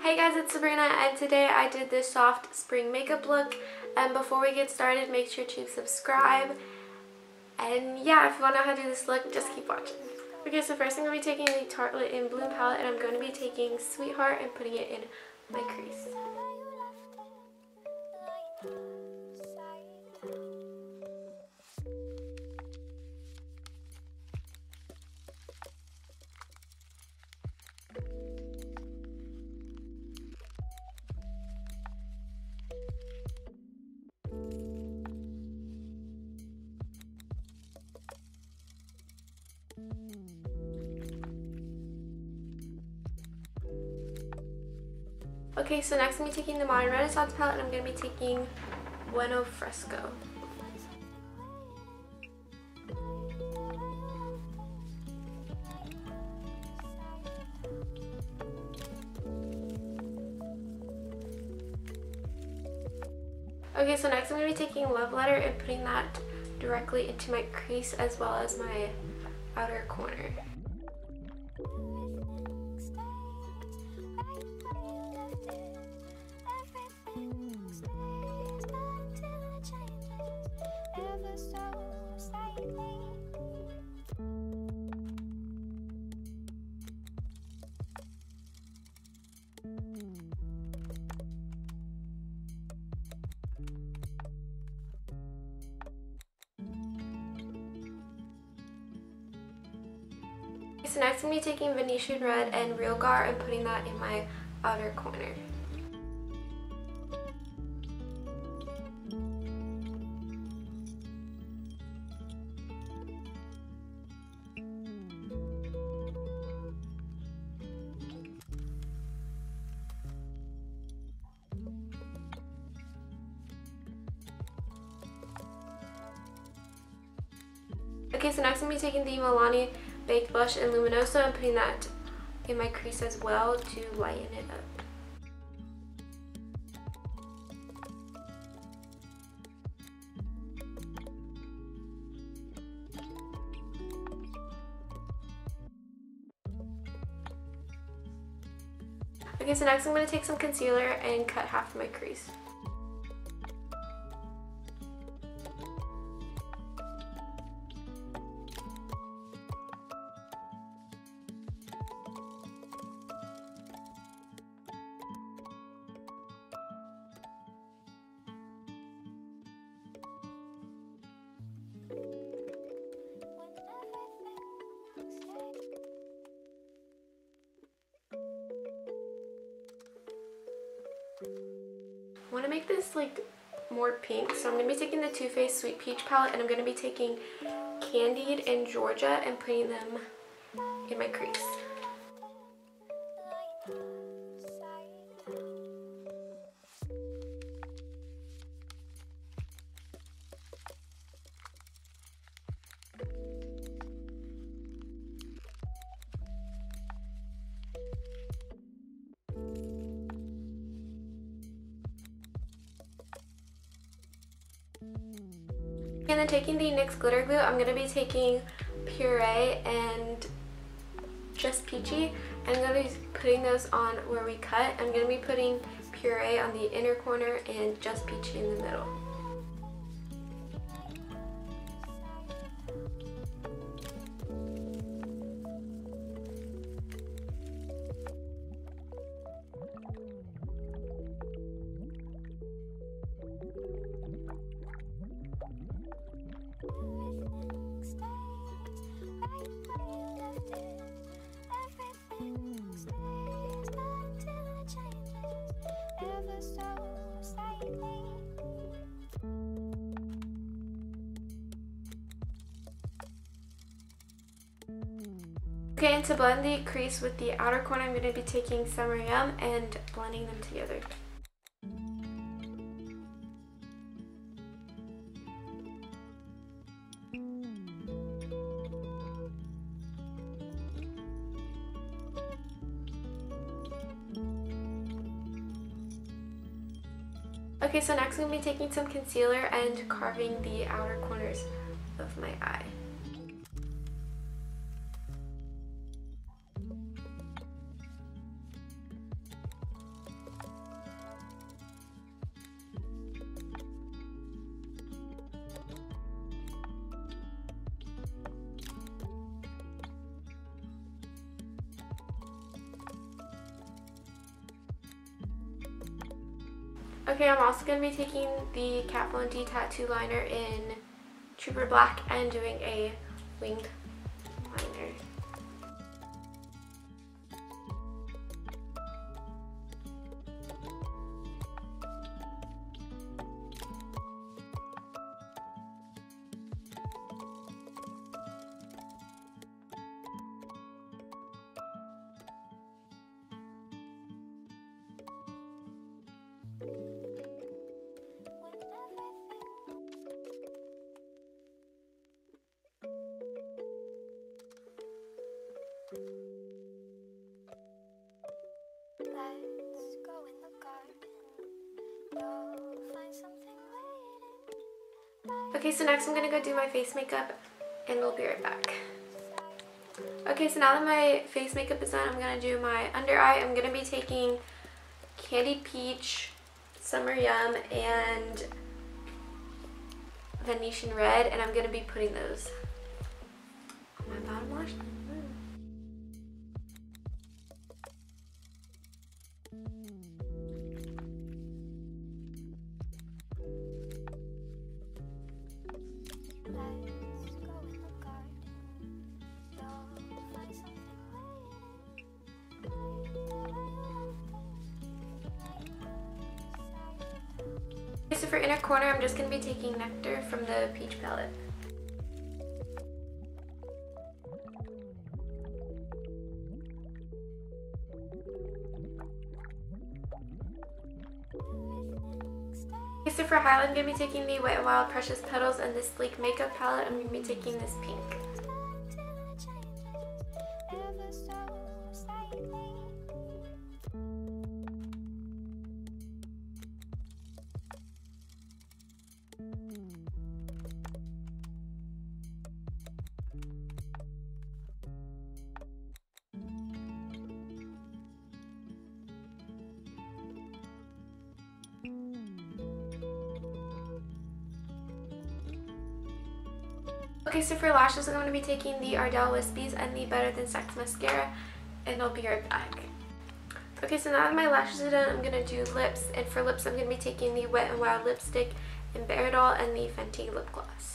Hey guys, it's Sabrina, and today I did this soft spring makeup look. And before we get started, make sure to subscribe. And yeah, if you want to know how to do this look, just keep watching. Okay, so first I'm going to be taking the Tartelette in Bloom palette, and I'm going to be taking Sweetheart and putting it in my crease. Okay, so next I'm going to be taking the Modern Renaissance palette, and I'm going to be taking Bueno Fresco. Okay, so next I'm going to be taking Love Letter and putting that directly into my crease as well as my outer corner. So next I'm going to be taking Venetian Red and Real Gar and putting that in my outer corner. Okay, so next I'm going to be taking the Milani Baked Blush in Luminoso and putting that in my crease as well to lighten it up. Okay, so next I'm going to take some concealer and cut half of my crease. I want to make this like more pink, so I'm going to be taking the Too Faced Sweet Peach palette, and I'm going to be taking Candied and Georgia and putting them in my crease. And then taking the NYX glitter glue, I'm going to be taking Puree and Just Peachy. I'm going to be putting those on where we cut. I'm going to be putting Puree on the inner corner and Just Peachy in the middle. Okay, and to blend the crease with the outer corner, I'm going to be taking Summer Yum and blending them together. Okay, so next I'm going to be taking some concealer and carving the outer corners of my eye. Okay, I'm also going to be taking the Kat Von D tattoo liner in Trooper Black and doing a winged liner. Let's go in the garden. You'll find something waiting. Okay, so next I'm going to go do my face makeup and we'll be right back. Okay, so now that my face makeup is done, I'm going to do my under eye. I'm going to be taking Candy Peach, Summer Yum, and Venetian Red, and I'm going to be putting those on my bottom lash line. Let's go in the garden. You'll find something waiting. Okay, so for inner corner, I'm just going to be taking Nectar from the Peach palette. Okay, so for highlight, I'm going to be taking the Wet n Wild Precious Petals and this Sleek Makeup palette. I'm going to be taking this pink. Okay, so for lashes, I'm going to be taking the Ardell Wispies and the Better Than Sex Mascara, and I'll be right back. Okay, so now that my lashes are done, I'm going to do lips, and for lips, I'm going to be taking the Wet n Wild Lipstick in Baradol and the Fenty Lip Gloss.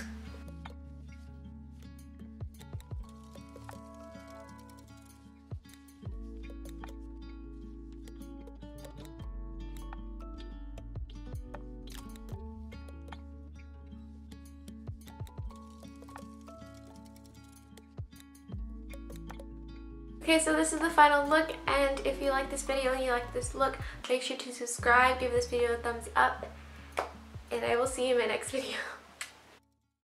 Okay, so this is the final look, and if you like this video and you like this look, make sure to subscribe, give this video a thumbs up, and I will see you in my next video.